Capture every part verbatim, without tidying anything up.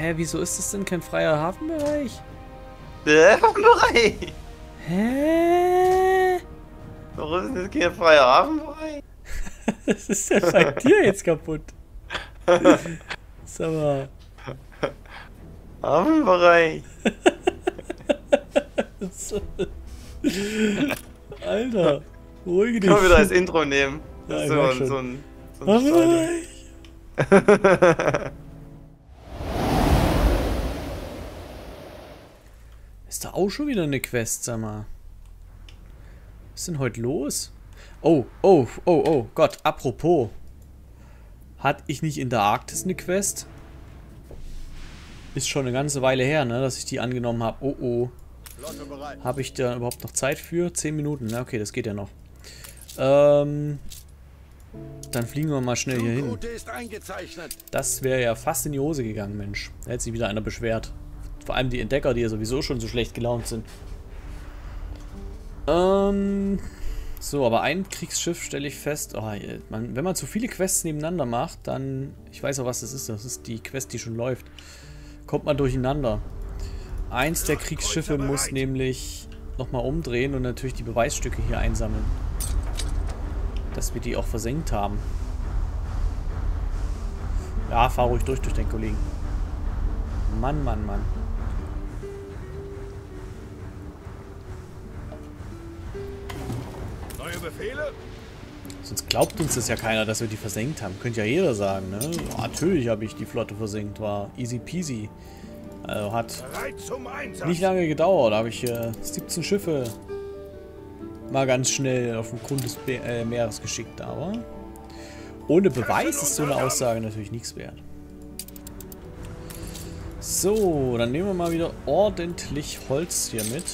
Hä, wieso ist das denn kein freier Hafenbereich? Der Hafenbereich! Hä? Warum ist das kein freier Hafenbereich? Das ist ja bei dir jetzt kaputt. Sag mal. Hafenbereich. Alter, ruhig dich. Können wir wieder als Intro nehmen. Ja, ich so, merk ein, schon. so ein, so ein Hafenbereich. Ist da auch schon wieder eine Quest, sag mal. Was ist denn heute los? Oh, oh, oh, oh, Gott, apropos. Hatte ich nicht in der Arktis eine Quest? Ist schon eine ganze Weile her, ne, dass ich die angenommen habe. Oh, oh. Habe ich da überhaupt noch Zeit für? Zehn Minuten, na okay, das geht ja noch. Ähm, dann fliegen wir mal schnell hier hin. Das wäre ja fast in die Hose gegangen, Mensch. Da hätte sich wieder einer beschwert. Vor allem die Entdecker, die ja sowieso schon so schlecht gelaunt sind. Ähm, so, aber ein Kriegsschiff stelle ich fest. Oh, man, wenn man zu viele Quests nebeneinander macht, dann... Ich weiß auch, was das ist. Das ist die Quest, die schon läuft. Kommt man durcheinander. Eins der Kriegsschiffe muss nämlich nochmal umdrehen und natürlich die Beweisstücke hier einsammeln. Dass wir die auch versenkt haben. Ja, fahr ruhig durch durch den Kollegen. Mann, Mann, Mann. Neue Befehle? Sonst glaubt uns das ja keiner, dass wir die versenkt haben. Könnte ja jeder sagen, ne? Ja, natürlich habe ich die Flotte versenkt. War easy peasy. Also hat nicht lange gedauert. Da habe ich äh, siebzehn Schiffe mal ganz schnell auf den Grund des Be äh, Meeres geschickt. Aber ohne Beweis ist so eine Aussage natürlich nichts wert. So, dann nehmen wir mal wieder ordentlich Holz hier mit.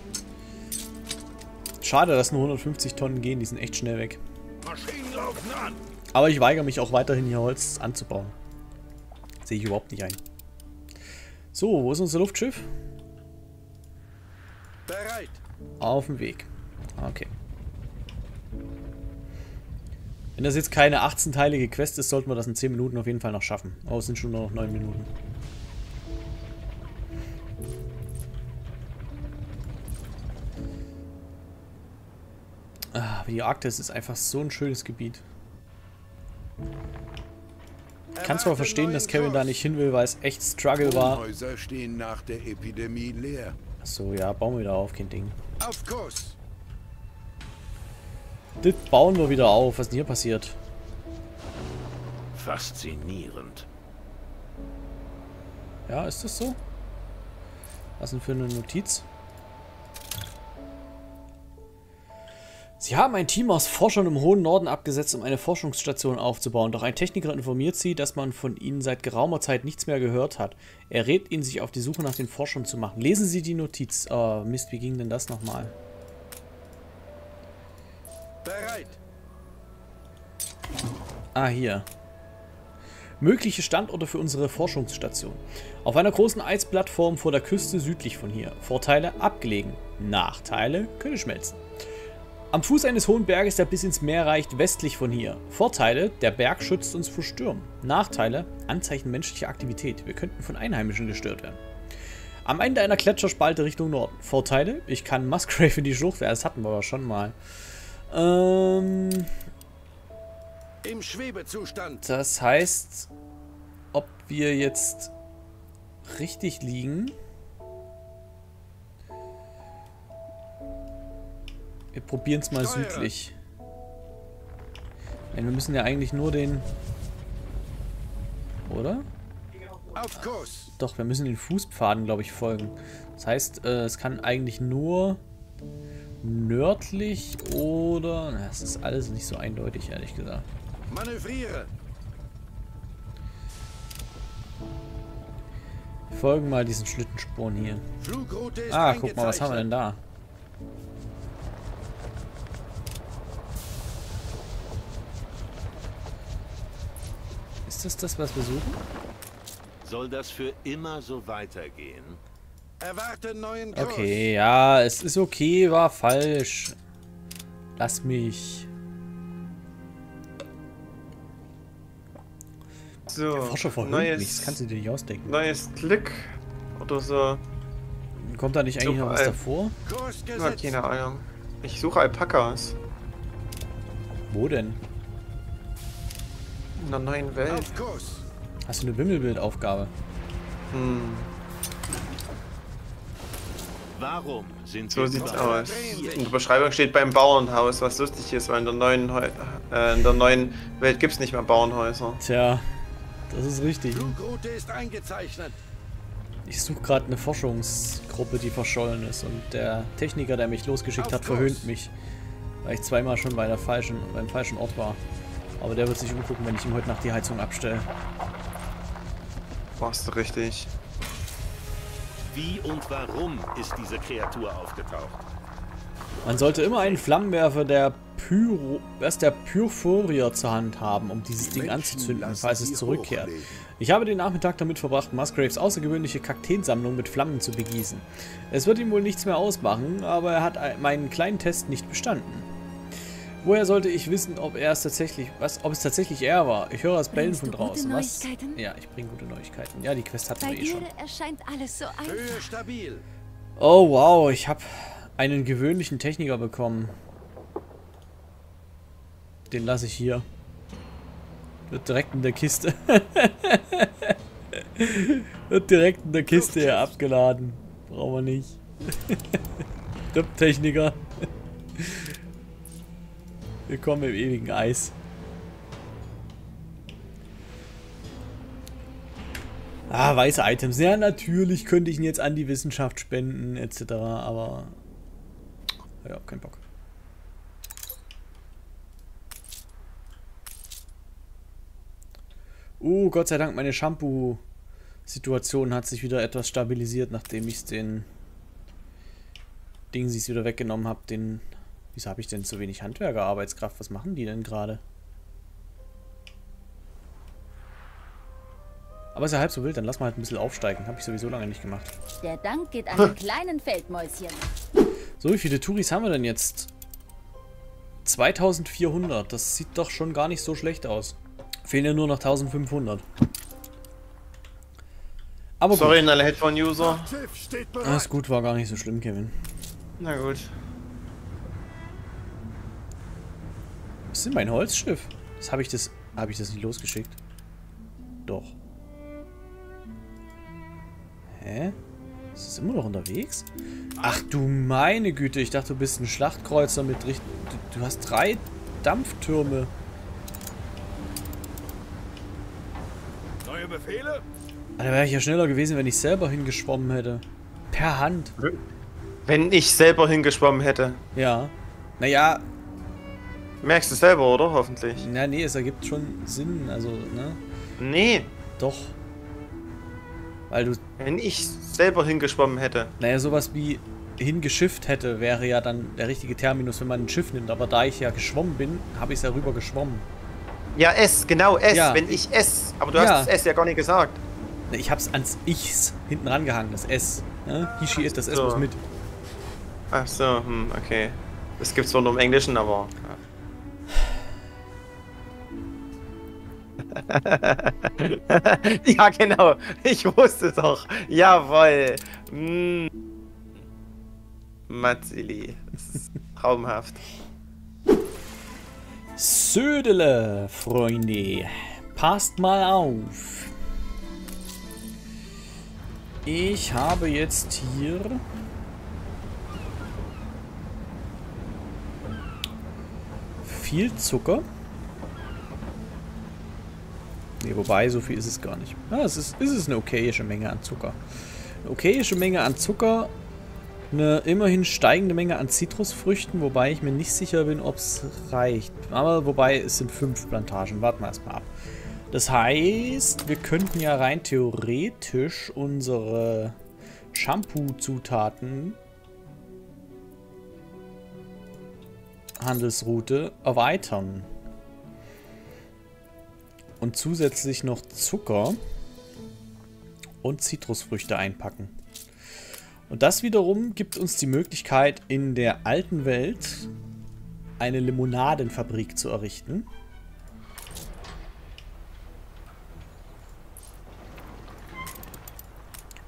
Schade, dass nur hundertfünfzig Tonnen gehen. Die sind echt schnell weg. Maschinen laufen an. Aber ich weigere mich auch weiterhin hier Holz anzubauen. Sehe ich überhaupt nicht ein. So, wo ist unser Luftschiff? Bereit. Auf dem Weg. Okay. Wenn das jetzt keine achtzehn-teilige Quest ist, sollten wir das in zehn Minuten auf jeden Fall noch schaffen. Oh, es sind schon nur noch neun Minuten. Ah, die Arktis ist einfach so ein schönes Gebiet. Ich kann zwar verstehen, dass Kevin da nicht hin will, weil es echt Struggle war. Häuser stehen nach der Epidemie leer. Achso, ja, bauen wir wieder auf, kein Ding. Auf Kurs. Das bauen wir wieder auf. Was ist denn hier passiert? Faszinierend. Ja, ist das so? Was denn für eine Notiz? Sie haben ein Team aus Forschern im hohen Norden abgesetzt, um eine Forschungsstation aufzubauen. Doch ein Techniker informiert sie, dass man von ihnen seit geraumer Zeit nichts mehr gehört hat. Er rät ihnen, sich auf die Suche nach den Forschern zu machen. Lesen Sie die Notiz. Oh, Mist, wie ging denn das nochmal? Bereit. Ah, hier. Mögliche Standorte für unsere Forschungsstation. Auf einer großen Eisplattform vor der Küste südlich von hier. Vorteile: abgelegen. Nachteile: könne schmelzen. Am Fuß eines hohen Berges, der bis ins Meer reicht, westlich von hier. Vorteile: der Berg schützt uns vor Stürmen. Nachteile: Anzeichen menschlicher Aktivität. Wir könnten von Einheimischen gestört werden. Am Ende einer Gletscherspalte Richtung Norden. Vorteile: ich kann Musgrave in die Schlucht werfen. Das hatten wir aber schon mal. Ähm... Im Schwebezustand. Das heißt, ob wir jetzt richtig liegen. Wir probieren es mal Steuere. südlich. Denn wir müssen ja eigentlich nur den... Oder? Auf Kurs. Doch, wir müssen den Fußpfaden, glaube ich, folgen. Das heißt, äh, es kann eigentlich nur nördlich oder... Na, es ist alles nicht so eindeutig, ehrlich gesagt. Manövriere. Wir folgen mal diesen Schlittenspuren hier. Flugroute ist Ah, guck mal, was haben wir denn da? Ist das das, was wir suchen? Soll das für immer so weitergehen? Erwarte neuen Kurs. Okay, ja, es ist okay, war falsch. Lass mich. So, Der Forscher verhöhnt neues, mich, das kannst du dir nicht ausdenken. neues Glück oder so. Kommt da nicht eigentlich Super, noch was ey. davor? Kurs Ja, gesetzt. keine Ahnung. Ich suche Alpakas. Wo denn? In der neuen Welt. Auf Kurs. Hast du eine Wimmelbildaufgabe? Hm, Warum sind so wir sieht's überall aus. hier? In der Beschreibung steht beim Bauernhaus, was lustig ist, weil in der neuen, Heu äh, in der neuen Welt gibt's nicht mehr Bauernhäuser. Tja, das ist richtig. Flugroute ist eingezeichnet. Ich suche gerade eine Forschungsgruppe, die verschollen ist. Und der Techniker, der mich losgeschickt Auf hat, Kurs. verhöhnt mich. Weil ich zweimal schon bei der falschen, beim falschen Ort war. Aber der wird sich umgucken, wenn ich ihm heute Nacht die Heizung abstelle. Warst du richtig. Wie und warum ist diese Kreatur aufgetaucht? Man sollte immer einen Flammenwerfer der Pyro, was der Pyrphorier zur Hand haben, um dieses Ding anzuzünden, falls es zurückkehrt. Ich habe den Nachmittag damit verbracht, Musgraves außergewöhnliche Kakteensammlung mit Flammen zu begießen. Es wird ihm wohl nichts mehr ausmachen, aber er hat meinen kleinen Test nicht bestanden. Woher sollte ich wissen, ob er es tatsächlich, was, ob es tatsächlich er war? Ich höre das Bellen Bringst von du gute draußen. Was? Neuigkeiten? Ja, ich bringe gute Neuigkeiten. Ja, die Quest hatten Bei wir eh dir schon. erscheint alles so einfach. Höhe stabil. Oh wow, ich habe einen gewöhnlichen Techniker bekommen. Den lasse ich hier. Wird direkt in der Kiste. Wird direkt in der Kiste hier abgeladen. Brauchen wir nicht. Techniker. Willkommen im ewigen Eis. Ah, weiße Items. Ja, natürlich könnte ich ihn jetzt an die Wissenschaft spenden, et cetera. Aber ja, kein Bock. Oh, Gott sei Dank, meine Shampoo-Situation hat sich wieder etwas stabilisiert, nachdem ich den Ding sie wieder weggenommen habe. Den. Wieso habe ich denn zu wenig Handwerker-Arbeitskraft? Was machen die denn gerade? Aber ist ja halb so wild, dann lass mal halt ein bisschen aufsteigen. Habe ich sowieso lange nicht gemacht. Der Dank geht an den kleinen Feldmäuschen. So, wie viele Touris haben wir denn jetzt? zweitausendvierhundert. Das sieht doch schon gar nicht so schlecht aus. Fehlen ja nur noch eintausendfünfhundert. Aber Sorry, gut. an alle Headphone-User. Schiff steht bereit. Alles gut, war gar nicht so schlimm, Kevin. Na gut. Was ist denn mein Holzschiff? Das habe ich das. Habe ich das nicht losgeschickt? Doch. Hä? Ist es immer noch unterwegs? Ach du meine Güte, ich dachte, du bist ein Schlachtkreuzer mit richtig. Du, du hast drei Dampftürme. Neue Befehle? Da wäre ich ja schneller gewesen, wenn ich selber hingeschwommen hätte. Per Hand. Wenn ich selber hingeschwommen hätte. Ja. Naja, Merkst du selber, oder? Hoffentlich. na nee, es ergibt schon Sinn. Also, ne? Nee, Doch. Weil du. wenn ich selber hingeschwommen hätte. Naja, sowas wie hingeschifft hätte, wäre ja dann der richtige Terminus, wenn man ein Schiff nimmt. Aber da ich ja geschwommen bin, habe ich es ja rüber geschwommen. Ja, S, genau, S, Ja. wenn ich S. Aber du Ja. hast das S ja gar nicht gesagt. Ne, ich hab's ans Ichs hinten rangehangen, das S. Ne? Hishi ist das S So. muss mit. Ach so, hm, okay. Das gibt's zwar nur im Englischen, aber. Ja, genau. Ich wusste es doch. Jawoll. Mm. Matzili. Das ist traumhaft. Södele, Freunde. Passt mal auf. Ich habe jetzt hier viel Zucker. Ne, wobei, so viel ist es gar nicht. Ja, es ist, es ist eine okayische Menge an Zucker. Eine okayische Menge an Zucker. Eine immerhin steigende Menge an Zitrusfrüchten, wobei ich mir nicht sicher bin, ob es reicht. Aber wobei, es sind fünf Plantagen. Warten wir erstmal ab. Das heißt, wir könnten ja rein theoretisch unsere Shampoo-Zutaten Handelsroute erweitern. Und zusätzlich noch Zucker und Zitrusfrüchte einpacken. Und das wiederum gibt uns die Möglichkeit, in der alten Welt eine Limonadenfabrik zu errichten.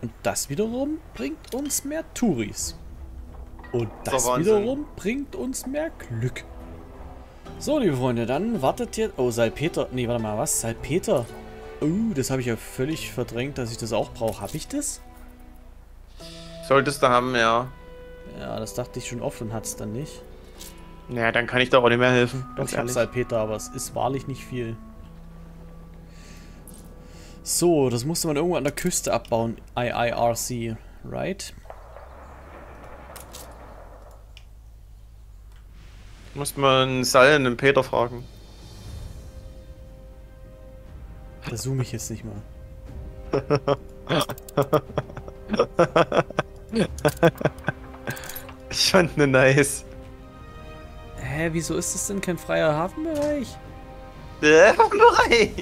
Und das wiederum bringt uns mehr Touris. Und So, das Wahnsinn. wiederum bringt uns mehr Glück. So, liebe Freunde, dann wartet jetzt... Oh, Salpeter. Nee, warte mal, was? Salpeter? Oh, das habe ich ja völlig verdrängt, dass ich das auch brauche. Habe ich das? Solltest du haben, ja. Ja, das dachte ich schon oft und hat es dann nicht. Naja, dann kann ich doch auch nicht mehr helfen. Doch, Ganz ich habe ehrlich. Salpeter, aber es ist wahrlich nicht viel. So, das musste man irgendwo an der Küste abbauen. I I R C, right? Muss man Sal und den Peter fragen. Da zoome ich jetzt nicht mal. Ich fand ne nice. Hä, wieso ist das denn kein freier Hafenbereich? Äh, Hafenbereich!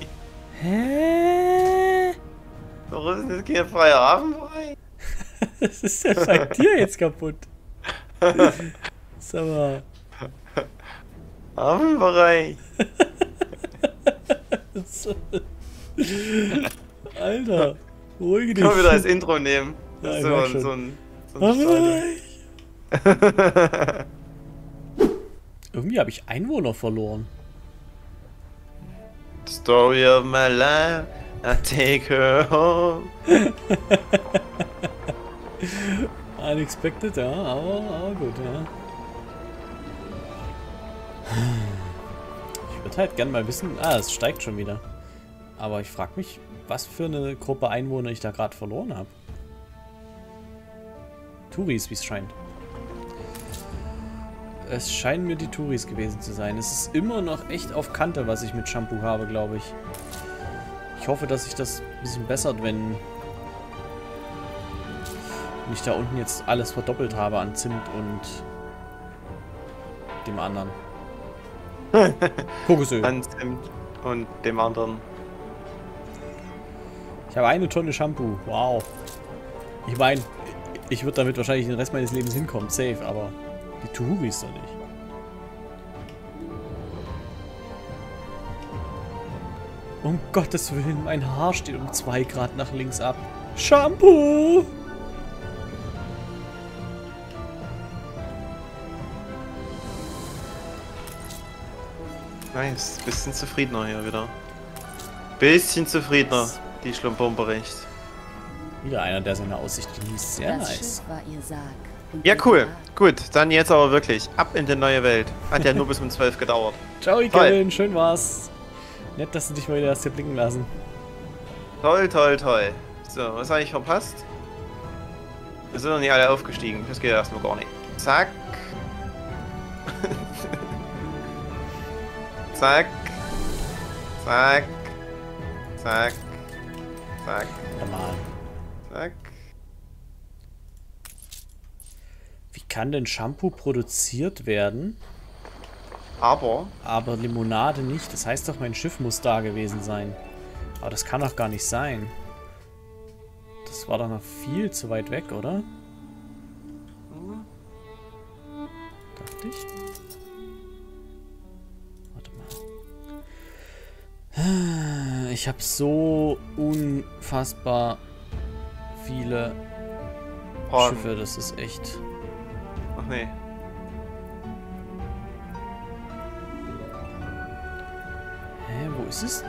Hä? Warum ist das kein freier Hafenbereich? Das ist ja bei dir jetzt kaputt. Sag mal. Hafenbereich! Alter, ruhige dich. Können wir wieder als Intro nehmen? Ja, ich so, merk so, schon. so ein... So ein Hafenbereich. Irgendwie habe ich Einwohner verloren. Story of my life, I take her home. Unexpected, ja, aber, aber gut, ja. Ich würde halt gerne mal wissen... Ah, es steigt schon wieder. Aber ich frage mich, was für eine Gruppe Einwohner ich da gerade verloren habe. Touris, wie es scheint. Es scheinen mir die Touris gewesen zu sein. Es ist immer noch echt auf Kante, was ich mit Shampoo habe, glaube ich. Ich hoffe, dass sich das ein bisschen bessert, wenn ich da unten jetzt alles verdoppelt habe an Zimt und dem anderen. Kokosöl. An Zimt und dem anderen. Ich habe eine Tonne Shampoo. Wow. Ich meine, ich würde damit wahrscheinlich den Rest meines Lebens hinkommen. Safe, aber die Touris doch nicht. Um Gottes Willen, mein Haar steht um zwei Grad nach links ab. Shampoo! Nice, bisschen zufriedener hier wieder. Bisschen zufriedener, die Schlumpumperrecht. Wieder einer, der seine Aussicht genießt. Sehr Das nice. Schiff war ihr Sarg. Und Ja, ihr cool. Grab. Gut, dann jetzt aber wirklich. Ab in die neue Welt. Hat ja nur bis um zwölf gedauert. Ciao, Toll. Kevin. Schön war's. Nett, dass du dich mal wieder hast hier blicken lassen. Toll, toll, toll. So, was habe ich verpasst? Wir sind noch nicht alle aufgestiegen. Das geht erstmal gar nicht. Zack. Zack. Zack. Zack. Zack. Ja, mal. Zack. Wie kann denn Shampoo produziert werden, Aber aber Limonade nicht? Das heißt doch, mein Schiff muss da gewesen sein. Aber das kann doch gar nicht sein. Das war doch noch viel zu weit weg, oder? Dachte ich. Warte mal. Ich habe so unfassbar viele Fragen. Schiffe, das ist echt... Ach nee. Hä, wo ist es?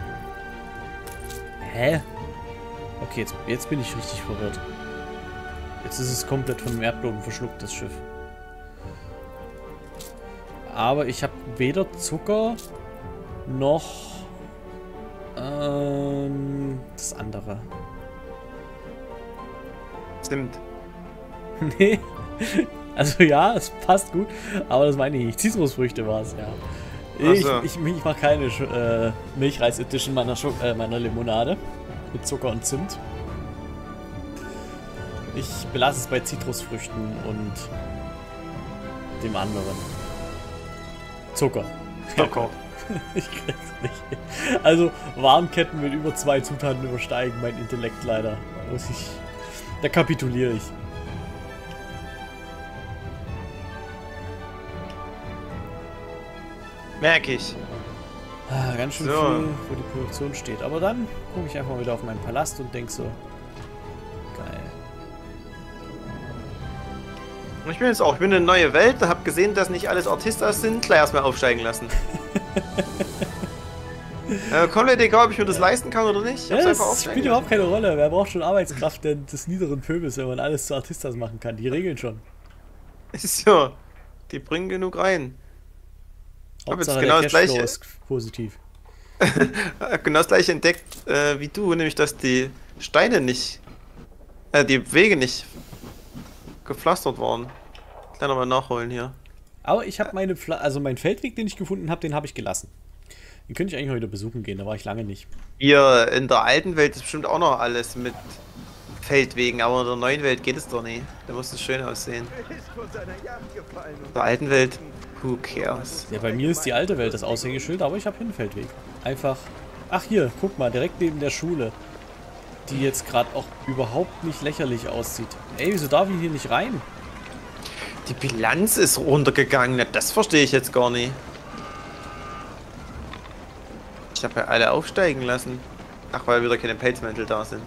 Hä? Okay, jetzt, jetzt bin ich richtig verwirrt. Jetzt ist es komplett von dem Erdboden verschluckt, das Schiff. Aber ich habe weder Zucker noch ähm, das andere. Stimmt. Nee. Also ja, es passt gut, aber das meine ich nicht. Zitrusfrüchte war es, ja. Ach Ich, so. ich, ich mache keine äh, Milchreis-Edition meiner, Scho äh, meiner Limonade mit Zucker und Zimt. Ich belasse es bei Zitrusfrüchten und dem anderen. Zucker. Zucker. Ich krieg's nicht. Also Warenketten mit über zwei Zutaten übersteigen mein Intellekt leider. Da muss ich. Da kapituliere ich. Merke ich. Ah, ganz schön So. viel, wo die Produktion steht. Aber dann gucke ich einfach wieder auf meinen Palast und denke so, geil. Ich bin jetzt auch, ich bin in eine neue Welt, da hab gesehen, dass nicht alles Artistas sind, gleich erstmal aufsteigen lassen. äh, komplett egal, ob ich mir das leisten kann oder nicht. Ich hab's Ja, einfach das aufsteigen spielt überhaupt keine Rolle. Wer braucht schon Arbeitskraft denn des niederen Pöbels, wenn man alles zu Artistas machen kann? Die regeln schon. Ist ja, die bringen genug rein. Ich hab jetzt Hauptsache genau der das Cashflow gleiche, ist positiv. genau das gleiche entdeckt äh, wie du, nämlich dass die Steine nicht, äh, die Wege nicht gepflastert waren. Gleich nochmal nachholen hier. Aber ich habe meine, Pfla also meinen Feldweg, den ich gefunden habe, den habe ich gelassen. Den könnte ich eigentlich heute besuchen gehen, da war ich lange nicht. Hier in der alten Welt ist bestimmt auch noch alles mit Feldwegen, aber in der neuen Welt geht es doch nicht. Da muss es schön aussehen. In der alten Welt, who cares? Ja, bei mir ist die alte Welt das Aushängeschild, aber ich habe hier einen Feldweg. Einfach. Ach hier, guck mal, direkt neben der Schule. Die jetzt gerade auch überhaupt nicht lächerlich aussieht. Ey, wieso darf ich hier nicht rein? Die Bilanz ist runtergegangen, das verstehe ich jetzt gar nicht. Ich habe ja alle aufsteigen lassen. Ach, weil wieder keine Pelzmäntel da sind.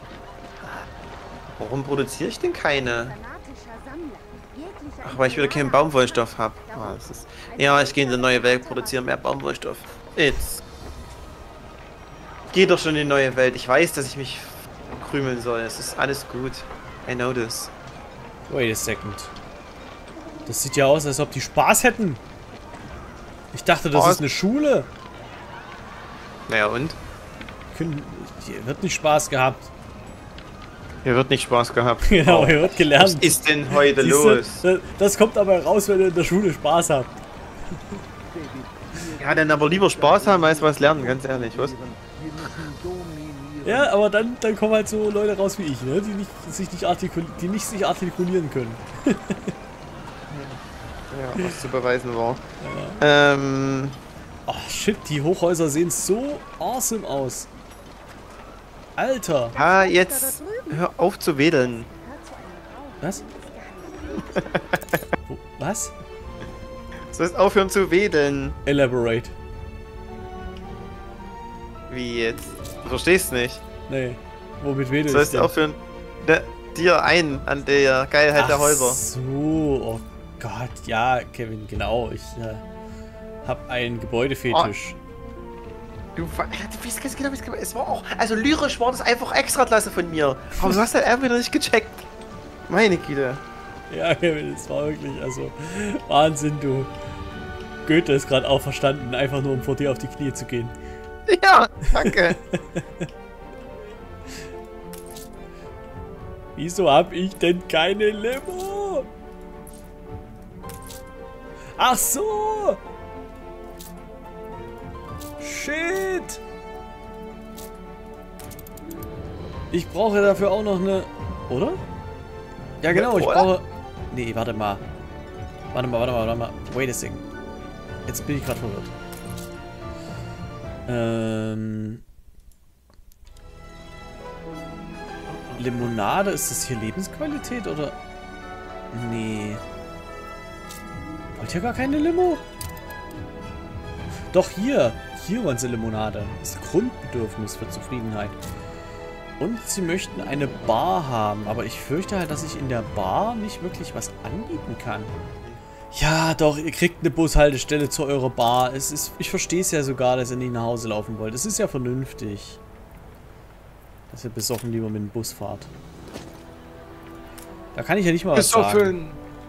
Warum produziere ich denn keine? Ach, weil ich wieder keinen Baumwollstoff habe. Oh, das ist... Ja, ich gehe in die neue Welt, produziere mehr Baumwollstoff. Jetzt. Geh doch schon in die neue Welt. Ich weiß, dass ich mich krümeln soll. Es ist alles gut. I know this. Wait a second. Das sieht ja aus, als ob die Spaß hätten. Ich dachte, das Oh, ist eine Schule. Naja, und? Können- Hier wird nicht Spaß gehabt. Hier wird nicht Spaß gehabt. Genau, Oh. hier wird Was gelernt. ist denn heute Siehste, los? das- Das kommt aber raus, wenn ihr in der Schule Spaß habt. Ja, dann aber lieber Spaß haben als was lernen, ganz ehrlich, was? Ja, aber dann, dann kommen halt so Leute raus wie ich, ne? Die nicht sich nicht, artikul die nicht sich artikulieren können. Ja, was zu beweisen war. Ja. Ähm. Oh shit, die Hochhäuser sehen so awesome aus. Alter. Ja, jetzt hör auf zu wedeln. Was? Wo, was? Du sollst aufhören zu wedeln. Elaborate. Wie jetzt? Du verstehst nicht. Nee. Womit wedel Du ich sollst denn? aufhören, ne, dir ein an der Geilheit der Ach Häuser. so, oh Gott, ja, Kevin, genau. Ich äh, hab einen Gebäudefetisch. Du, du weißt ganz genau, wie es gemacht ist. Es war auch, also lyrisch war das einfach Extraklasse von mir. Aber du hast halt einfach wieder nicht gecheckt. Meine Güte. Ja, Kevin, das war wirklich, also, Wahnsinn, du. Goethe ist gerade auch verstanden, einfach nur um vor dir auf die Knie zu gehen. Ja, danke. Wieso hab ich denn keine Limo? Ach so! Shit! Ich brauche dafür auch noch eine... Oder? Ja genau, ich Oder? brauche... Nee, warte mal. Warte mal, warte mal, warte mal. Wait a second. Jetzt bin ich gerade verwirrt. Ähm... Limonade, ist das hier Lebensqualität oder? Nee. Wollt ihr gar keine Limo? Doch hier. Hier wollen sie Limonade. Das ist Grundbedürfnis für Zufriedenheit. Und sie möchten eine Bar haben. Aber ich fürchte halt, dass ich in der Bar nicht wirklich was anbieten kann. Ja, doch, ihr kriegt eine Bushaltestelle zu eurer Bar. Es ist, ich verstehe es ja sogar, dass ihr nicht nach Hause laufen wollt. Es ist ja vernünftig. Dass ihr besoffen lieber mit dem Bus fahrt. Da kann ich ja nicht mal was sagen.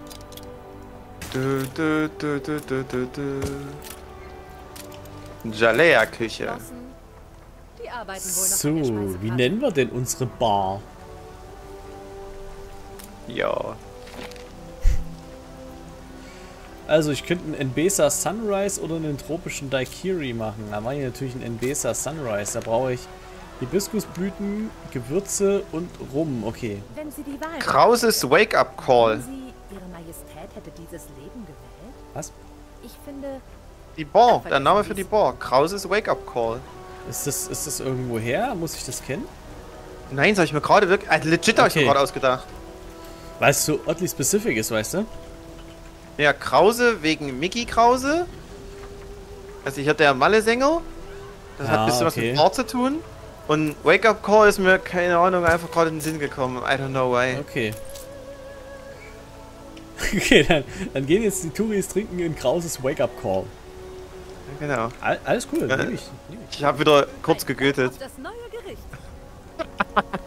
Du, du, du, du, du, du, du. Jalea-Küche. Die arbeiten wohl noch So, an der wie Speisekarte. nennen wir denn unsere Bar? Ja. Also ich könnte einen Enbesa Sunrise oder einen tropischen Daiquiri machen. Da mache ich natürlich einen Enbesa Sunrise. Da brauche ich Hibiskusblüten, Gewürze und Rum. Okay. Wenn Sie die Wahl Krauses Wake-up-Call. hätten, Sie, Ihre Majestät hätte dieses Leben gewählt? Was? Ich finde, Die Bar, der Name für die Bar. Krauses Wake-up-Call. Ist das, ist das irgendwo her? Muss ich das kennen? Nein, das habe ich mir gerade wirklich... Also legit habe ich mir Okay. gerade ausgedacht. Weil es so oddly specific ist, weißt du? Ja, Krause wegen Mickey Krause. Also ich hatte der Malle-Sänger. Das hat Ah, ein bisschen was okay. mit Bar zu tun. Und Wake-up-Call ist mir, keine Ahnung, einfach gerade in den Sinn gekommen. I don't know why. Okay. Okay, dann, dann gehen jetzt die Touris trinken ein krauses Wake-up-Call. Genau. All, alles cool, Ja, nehme ich, nehm ich. Ich habe wieder kurz gegötet. Auf das neue Gericht.